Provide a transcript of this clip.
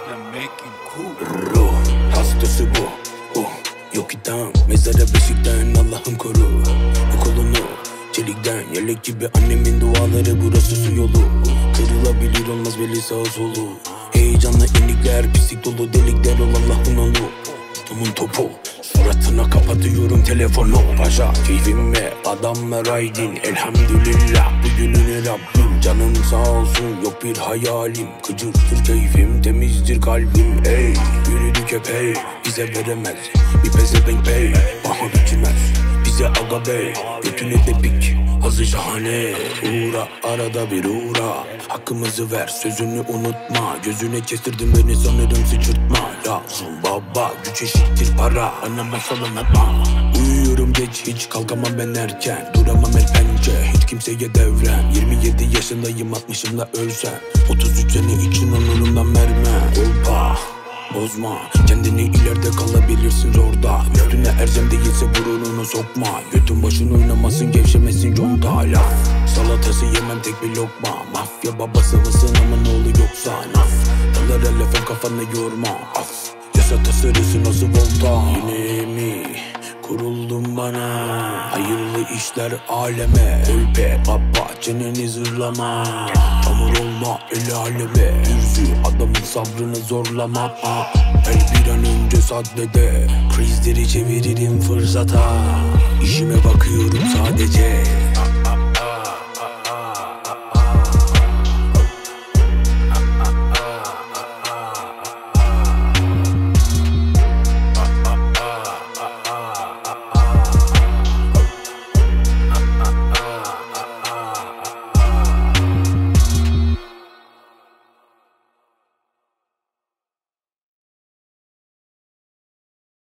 Ruh hastası bu. Yok idam mezara beşikten Allah'ım koru. Kolunu çelikten yelek gibi annemin duaları, burası su yolu. Kırılabilir olmaz belli sağ solu. Heyecanla inikler, pislik dolu delikler ol Allah'ın oğlu. Tomun topu suratına kapatıyorum telefonu. Paşa keyfime adamlar aydin. Elhamdülillah bugününe Rabbim. Canım sağ olsun yok bir hayalim. Kıcırtır keyfim, temizdir kalbim. Ey yürüdük epey, bize veremez bir pezevenk bey. Aha bitirmez bize aga bey. Götüne de pik hazır şahane. Uğra arada bir uğra, hakkımızı ver sözünü unutma. Gözüne kestirdim beni sanırım sıçırtma. Lazım baba güç eşittir para, bana masal anlatma. Uyuyorum geç hiç kalkamam ben erken. Duramam el pençe hiç kimseye devrem. 27 yaşındayım 60'ımda ölsem. 33 sene için onurumdan vermem. Kolpa bozma kendini, ileride kalabilirsin zorda. Götüne erzem değilse burnunu sokma. Götün başın oynamasın, gevşemesin conta. Laf salatası yemem tek bir lokma. Mafya babası mısın ama ne oğlu yoksa naf. Dalara lafın kafanı yorma. Af yasa tasarısı nasıl volta. Yine mi kuruldum bana, hayırlı işler aleme. Ölpe baba çeneni zırlama. Çamur olma el aleme. Dürzü adamın sabrını zorlama. El bir an önce saddede. Krizleri çeviririm fırsata. İşime bakıyorum sadece.